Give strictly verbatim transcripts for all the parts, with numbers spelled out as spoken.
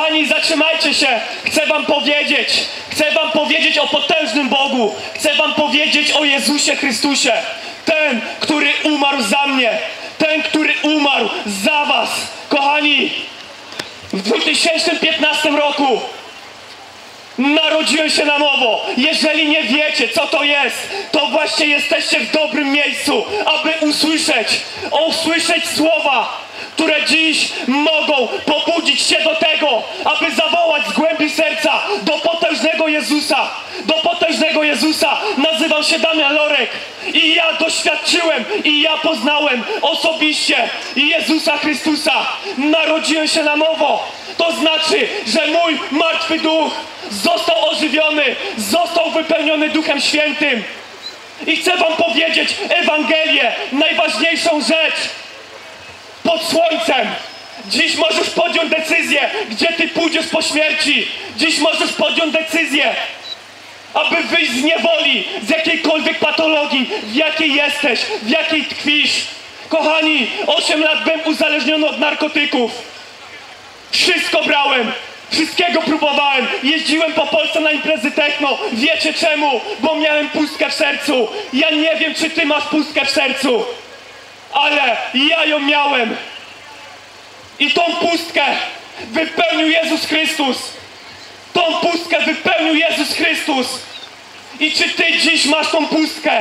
Kochani, zatrzymajcie się. Chcę wam powiedzieć. Chcę wam powiedzieć o potężnym Bogu. Chcę wam powiedzieć o Jezusie Chrystusie. Ten, który umarł za mnie. Ten, który umarł za was. Kochani, w dwa tysiące piętnastym roku narodziłem się na nowo. Jeżeli nie wiecie, co to jest, to właśnie jesteście w dobrym miejscu, aby usłyszeć, usłyszeć słowa, które dziś mogą pobudzić się do tego, aby zawołać z głębi serca do potężnego Jezusa. Do potężnego Jezusa. Nazywam się Damian Lorek i ja doświadczyłem i ja poznałem osobiście Jezusa Chrystusa. Narodziłem się na nowo. To znaczy, że mój martwy duch został ożywiony, został wypełniony Duchem Świętym. I chcę wam powiedzieć Ewangelię, najważniejszą rzecz pod słońcem. Dziś możesz podjąć decyzję, gdzie ty pójdziesz po śmierci. Dziś możesz podjąć decyzję, aby wyjść z niewoli, z jakiejkolwiek patologii, w jakiej jesteś, w jakiej tkwisz. Kochani, osiem lat byłem uzależniony od narkotyków. Wszystko brałem. Wszystkiego próbowałem. Jeździłem po Polsce na imprezy techno. Wiecie czemu? Bo miałem pustkę w sercu. Ja nie wiem, czy ty masz pustkę w sercu, ale ja ją miałem. I tą pustkę wypełnił Jezus Chrystus. Tą pustkę wypełnił Jezus Chrystus. I czy ty dziś masz tą pustkę?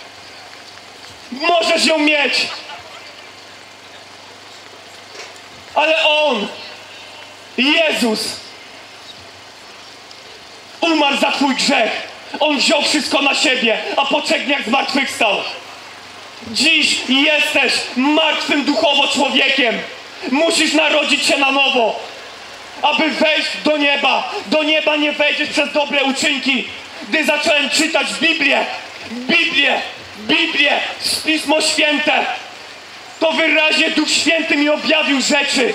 Możesz ją mieć. Ale On, Jezus, umarł za twój grzech. On wziął wszystko na siebie, a po trzech dniach zmartwychwstał. Dziś jesteś martwym duchowo człowiekiem. Musisz narodzić się na nowo, aby wejść do nieba. Do nieba nie wejdziesz przez dobre uczynki. Gdy zacząłem czytać Biblię, Biblię, Biblię, Pismo Święte, to wyraźnie Duch Święty mi objawił rzeczy.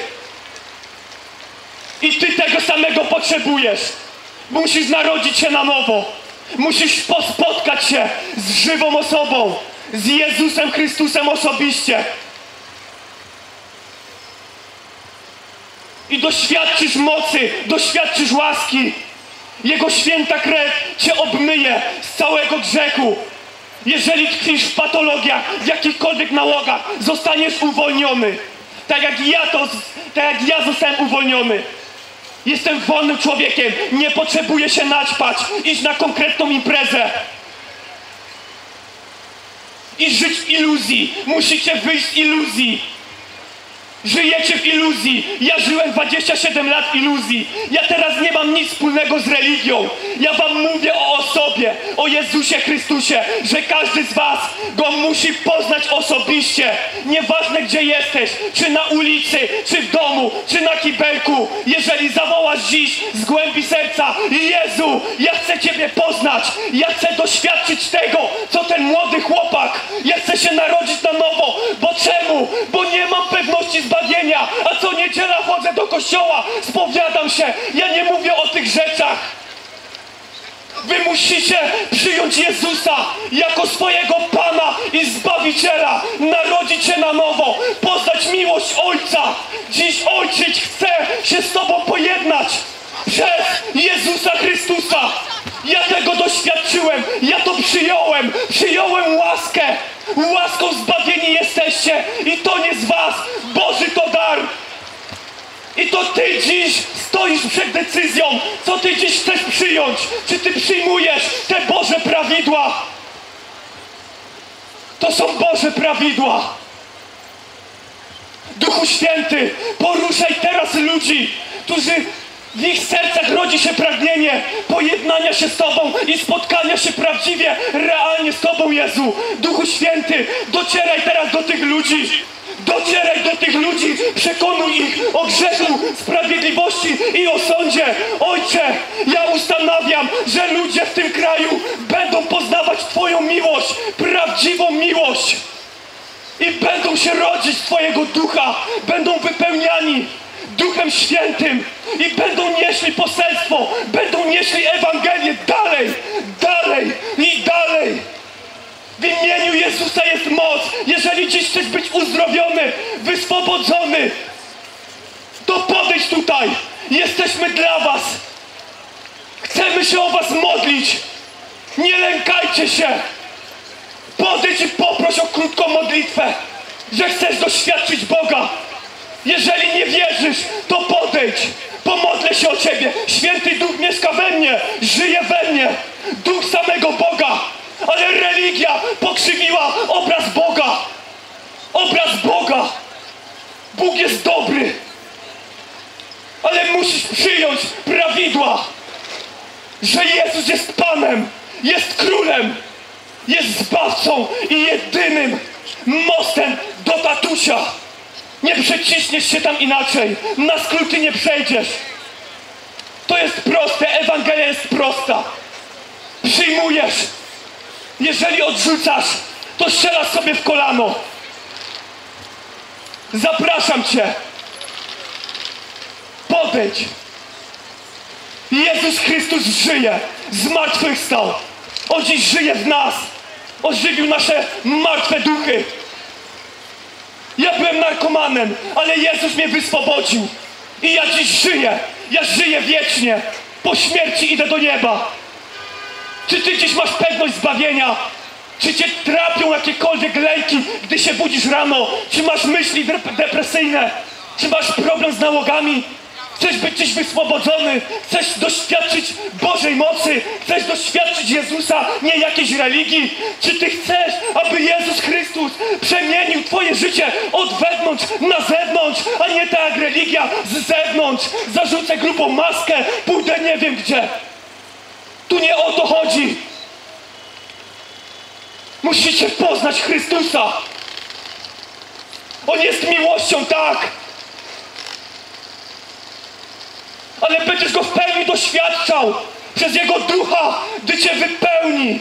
I ty tego samego potrzebujesz. Musisz narodzić się na nowo. Musisz spotkać się z żywą osobą, z Jezusem Chrystusem osobiście. I doświadczysz mocy, doświadczysz łaski. Jego święta krew cię obmyje z całego grzechu. Jeżeli tkwisz w patologiach, w jakichkolwiek nałogach, zostaniesz uwolniony. Tak jak ja to, tak jak ja zostałem uwolniony. Jestem wolnym człowiekiem, nie potrzebuję się naćpać, iść na konkretną imprezę i żyć w iluzji. Musicie wyjść z iluzji. Żyjecie w iluzji. Ja żyłem dwadzieścia siedem lat w iluzji. Ja teraz nie mam nic wspólnego z religią. Ja wam mówię o osobie, o Jezusie Chrystusie, że każdy z was Go musi poznać osobiście. Nieważne gdzie jesteś, czy na ulicy, czy w domu, czy na kibelku. Jeżeli zawołasz dziś z głębi serca: Jezu, ja chcę Ciebie poznać. Ja chcę doświadczyć tego, co ten młody chłopak. Ja chcę się narodzić na nowo. Bo czemu? Bo nie mam pewności zbawienia, a co niedziela chodzę do kościoła, spowiadam się. Ja nie mówię o tych rzeczach. Wy musicie przyjąć Jezusa jako swojego Pana i Zbawiciela, narodzić się na nowo, poznać miłość Ojca. Dziś Ojciec chce się z Tobą pojednać przez Jezusa Chrystusa. Ja tego doświadczyłem, ja to przyjąłem, przyjąłem łaskę. Łaską zbawieni jesteście i to nie z was, Boży to dar. I to ty dziś stoisz przed decyzją, co ty dziś chcesz przyjąć. Czy ty przyjmujesz te Boże prawidła? To są Boże prawidła. Duchu Święty, poruszaj teraz ludzi, którzy w ich sercach rodzi się pragnienie pojednania się z Tobą i spotkania się prawdziwie, realnie z Tobą, Jezu. Duchu Święty, docieraj teraz do tych ludzi. Docieraj do tych ludzi, przekonuj ich o grzechu, sprawiedliwości i o sądzie. Ojcze, ja ustanawiam, że ludzie w tym kraju będą poznawać Twoją miłość, prawdziwą miłość. I będą się rodzić z Twojego Ducha, będą wypełniani Duchem Świętym i będą nieśli poselstwo, będą nieśli Ewangelię dalej, dalej i dalej. W imieniu Jezusa jest moc. Jeżeli dziś chcesz być uzdrowiony, wyswobodzony, to podejdź tutaj. Jesteśmy dla was. Chcemy się o was modlić. Nie lękajcie się. Podejdź i poproś o krótką modlitwę, że chcesz doświadczyć Boga. Jeżeli nie wierzysz, to podejdź. Pomodlę się o ciebie. Święty Duch mieszka we mnie, żyje we mnie. Duch samego Boga. Ale religia pokrzywiła obraz Boga. Obraz Boga. Bóg jest dobry. Ale musisz przyjąć prawidła, że Jezus jest Panem, jest Królem, jest Zbawcą i jedynym mostem do tatusia. Nie przeciśniesz się tam inaczej. Na skróty nie przejdziesz. To jest proste. Ewangelia jest prosta. Przyjmujesz. Jeżeli odrzucasz, to strzelasz sobie w kolano. Zapraszam cię. Podejdź. Jezus Chrystus żyje. Zmartwychwstał. On dziś żyje w nas. Ożywił nasze martwe duchy. Ja byłem narkomanem, ale Jezus mnie wyswobodził. I ja dziś żyję. Ja żyję wiecznie. Po śmierci idę do nieba. Czy ty dziś masz pewność zbawienia? Czy cię trapią jakiekolwiek lęki, gdy się budzisz rano? Czy masz myśli depresyjne? Czy masz problem z nałogami? Chcesz być dziś wyswobodzony? Chcesz doświadczyć Bożej mocy? Chcesz doświadczyć Jezusa, nie jakiejś religii? Czy ty chcesz, aby Jezus Chrystus przemienił twoje życie od wewnątrz na zewnątrz, a nie tak jak religia z zewnątrz? Zarzucę grubą maskę, pójdę nie wiem gdzie. Tu nie o to chodzi. Musicie poznać Chrystusa. On jest miłością, tak. Ale będziesz Go w pełni doświadczał przez Jego Ducha, gdy cię wypełni.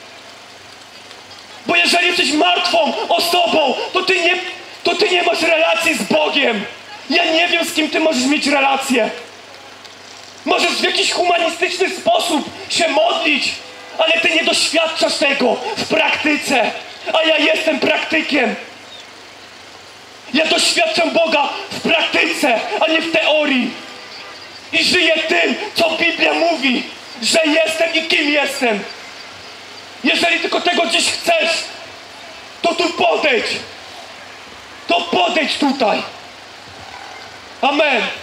Bo jeżeli jesteś martwą osobą, to ty nie, to ty nie masz relacji z Bogiem. Ja nie wiem, z kim ty możesz mieć relację. Możesz w jakiś humanistyczny sposób się modlić, ale ty nie doświadczasz tego w praktyce. A ja jestem praktykiem. Ja doświadczam Boga w praktyce, a nie w teorii. I żyję tym, co Biblia mówi, że jestem i kim jestem. Jeżeli tylko tego dziś chcesz, to tu podejdź. To podejdź tutaj. Amen.